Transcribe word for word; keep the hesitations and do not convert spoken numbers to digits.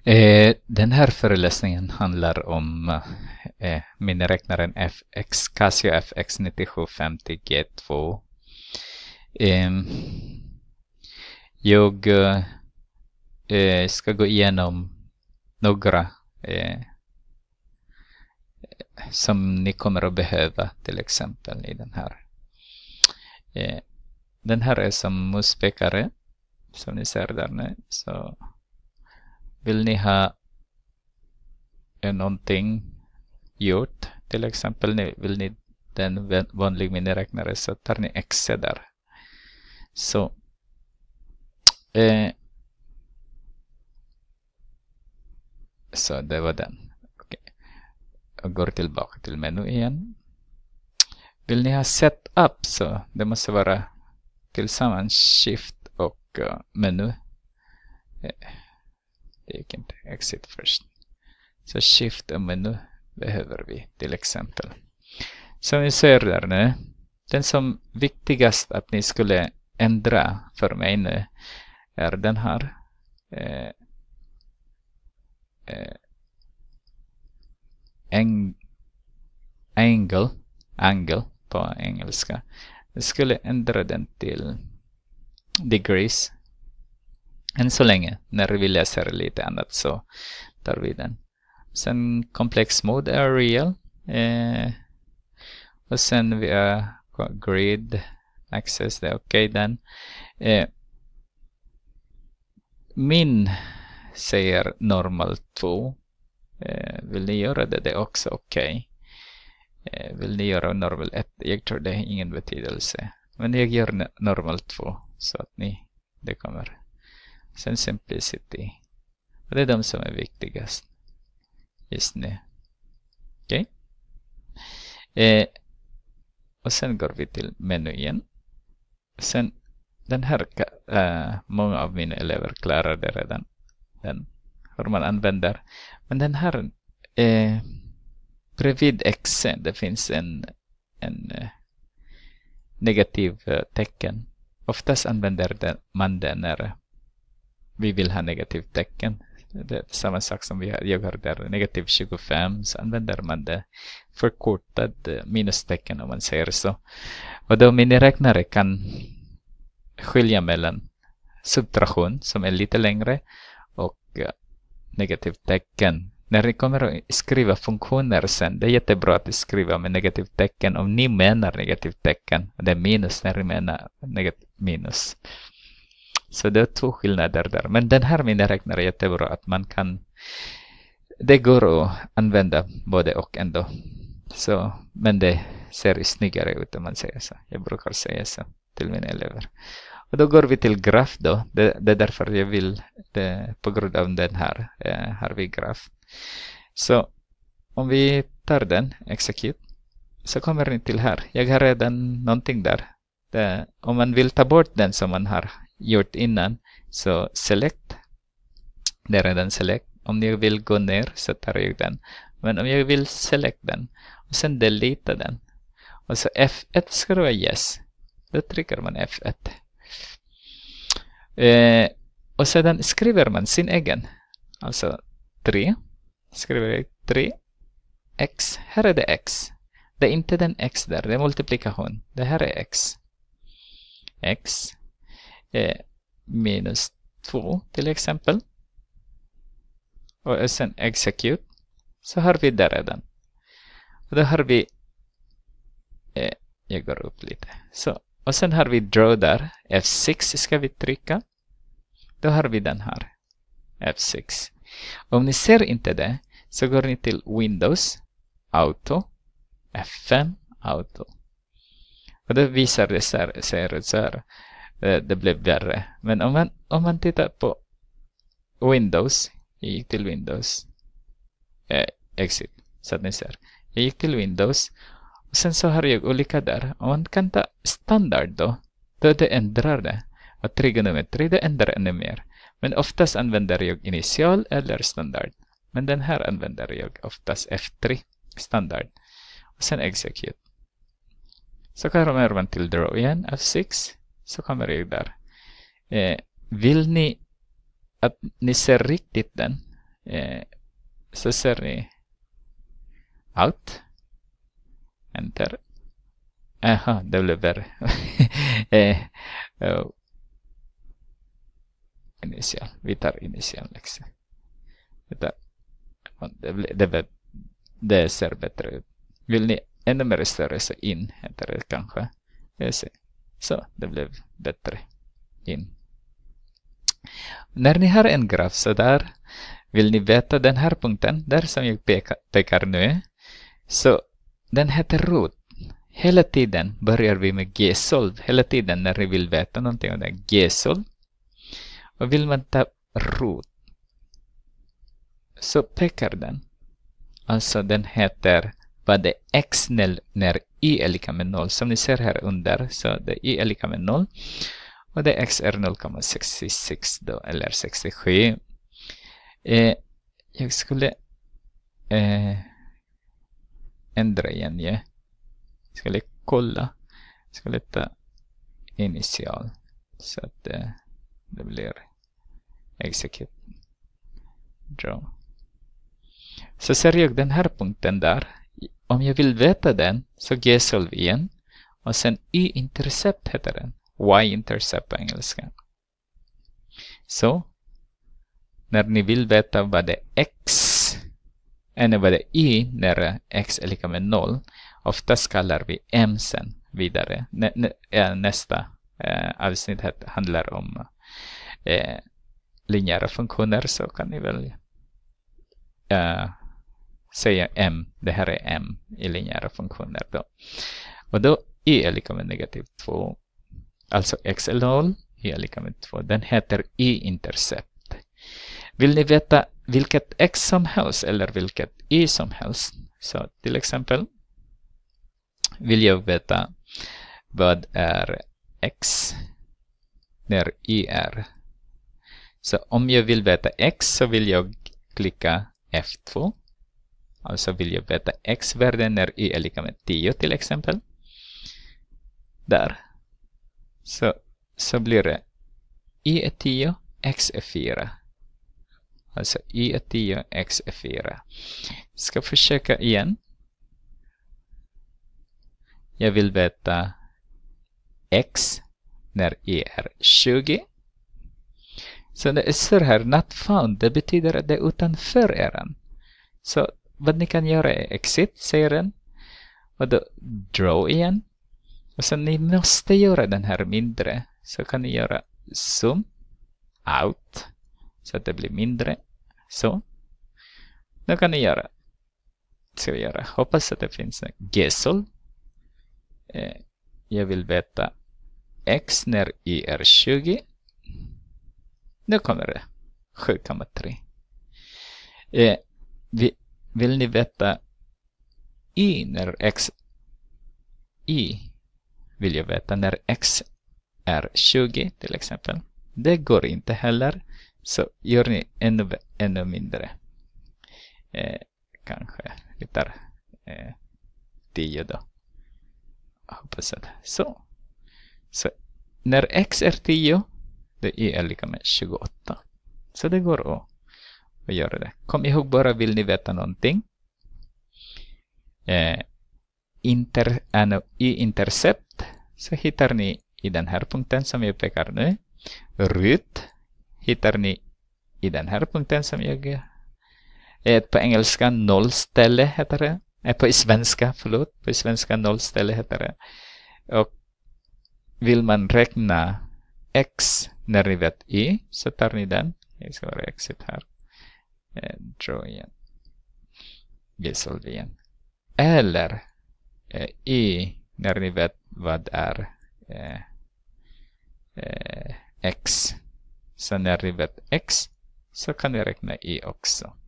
Eh, den här föreläsningen handlar om eh, miniräknaren F X, Casio F X nio sju femtio G två. Eh, jag eh, ska gå igenom några eh, som ni kommer att behöva, till exempel i den här. Eh, den här är som muspekare, som ni ser där nu. Så vill ni ha eh, någonting gjort, till exempel vill ni den vanlig miniräknare, så tar ni X där. Så eh, så det var den. Okej. Jag går tillbaka till menu igen. Vill ni ha setup, så det måste vara tillsammans shift och uh, menu. Eh, det gick inte. Exit först. Så shift och menu behöver vi till exempel. Som ni ser där nu. Den som viktigast att ni skulle ändra för mig nu är den här. Eh, eh, ang, angle. Angle på engelska. Jag skulle ändra den till degrees. Än så länge, när vi läser lite annat, så tar vi den. Sen complex mode är real. Eh, och sen vi har grid access, det är okej okay, den. Eh, min säger normal två. Eh, vill ni göra det, det är också okej. Okay. Eh, vill ni göra normal ett? Jag tror det har ingen betydelse. Men jag gör normal två så att ni, det kommer. Sen simplicity. Och det är de som är viktigast just nu. Okej. Okay. Eh, och sen går vi till menu igen. Sen den här, äh, många av mina elever klarar det redan. Den, hur man använder. Men den här, eh, bredvid X, det finns en, en eh, negativ eh, tecken. Oftast använder den, man den när vi vill ha negativt tecken. Det är samma sak som vi har, jag har där, negativ tjugofem, så använder man det förkortad minustecken om man säger så. Och då miniräknare kan skilja mellan subtraktion som är lite längre och negativt tecken. När ni kommer att skriva funktioner sen, det är jättebra att skriva med negativt tecken om ni menar negativt tecken. Det är minus när ni menar negativt minus. Så det är två skillnader där. Men den här miniräknare är jättebra att man kan, det går att använda både och ändå. Så, men det ser snyggare ut om man säger så. Jag brukar säga så till mina elever. Och då går vi till graf då. Det, det är därför jag vill, det, på grund av den här, eh, har vi graf. Så om vi tar den, execute, så kommer ni till här. Jag har redan någonting där. Det, om man vill ta bort den som man har gjort innan, så select. Det är redan select. Om jag vill gå ner så tar jag den. Men om jag vill select den och sen deleta den. Och så F ett ska det vara yes. Då trycker man F ett. Eh, och sedan skriver man sin egen. Alltså tre. Skriver jag tre. X. Här är det X. Det är inte den X där. Det är multiplikation. Det här är X. X. Eh, minus två till exempel. Och sen execute. Så har vi där redan. Och då har vi eh, jag går upp lite. Så, och sen har vi draw där. F sex ska vi trycka. Då har vi den här. F sex. Om ni ser inte det, så går ni till Windows, Auto, F fem, Auto. Och då visar det så här, ser ut så här. Det blev värre. Men om man, om man tittar på Windows, jag gick till Windows, eh, exit, så att ni ser. Jag gick till Windows, och sen så har jag olika där. Om man kan ta standard då, då det ändrar det. Och trigonometri, det ändrar ännu mer. Men oftast använder jag initial eller standard. Men den här använder jag oftast F tre, standard. Och sen execute. Så kommer man till draw igen, F sex. Så kommer jag där. Eh, vill ni att ni ser riktigt den? Eh, så ser ni out. Enter. Aha, det blev värre. eh, oh. Initial. Vi tar initial liksom. Vi tar. Det, ble, det, det ser bättre ut. Vill ni ännu mer större så in heter det kanske. Så det blev bättre. In. När ni har en graf så där, vill ni veta den här punkten där som jag pekar, pekar nu, så den heter rot. Hela tiden börjar vi med G-solv. Hela tiden när ni vill veta någonting om det är G-solv. Och vill man ta rot så pekar den. Alltså den heter vad det är x när, när y är lika med noll. Som ni ser här under så det är y är lika med noll. Och det x är noll komma sextiosex då, eller sextiosju. Eh, jag skulle eh, ändra igen. Ja. Jag skulle kolla. Jag skulle ta initial. Så att eh, det blir execute. Draw. Så ser jag den här punkten där. Om jag vill veta den så G-solv igen. Och sen y-intercept heter den. Y-intercept på engelska. Så när ni vill veta vad det är x eller vad det är y när x är lika med noll, oftast kallar vi m sen vidare. Nä, nä, nästa eh, avsnitt handlar om eh, linjära funktioner, så kan ni väl eh, säga m. Det här är m i linjära funktioner då. Och då y är lika med negativ två. Alltså x är noll, y är lika med två. Den heter y-intercept. Vill ni veta vilket x som helst eller vilket y som helst? Så till exempel vill jag veta vad är x när y är. Så om jag vill veta x så vill jag klicka F två. Alltså vill jag veta x-värden när y är lika med tio till exempel. Där. Så, så blir det y är tio, x är fyra. Alltså y är tio, x är fyra. Ska försöka igen. Jag vill veta x när y är tjugo. Så det står här not found. Det betyder att det är utanför eran. Så vad ni kan göra är exit, säger den. Och då draw igen. Och sen ni måste göra den här mindre. Så kan ni göra zoom out. Så att det blir mindre. Så. Nu kan ni göra. Ska vi göra. Hoppas att det finns en G-solv. Eh, jag vill veta x när y är tjugo. Nu kommer det. sju komma tre. Eh, vi, vill ni veta y när x y vill jag veta när x är tjugo till exempel. Det går inte heller. Så gör ni ännu, ännu mindre. Eh, kanske vi tar eh, tio då. Hoppas att så. Så när x är tio, det är lika med tjugoåtta. Så det går att, att göra det. Kom ihåg bara, vill ni veta någonting. Eh, inter, ano, i intercept så hittar ni i den här punkten som jag pekar nu. Root hittar ni i den här punkten som jag eh, på engelska nollställe heter det. Eh, på svenska, förlåt. På svenska nollställe heter det. Och vill man räkna x när ni vet y så tar ni den. Jag ska vara exit här. Eh, draw igen. G-solv igen. Eller eh, y när ni vet vad är eh, eh, x. Så när ni vet x så kan ni räkna y också.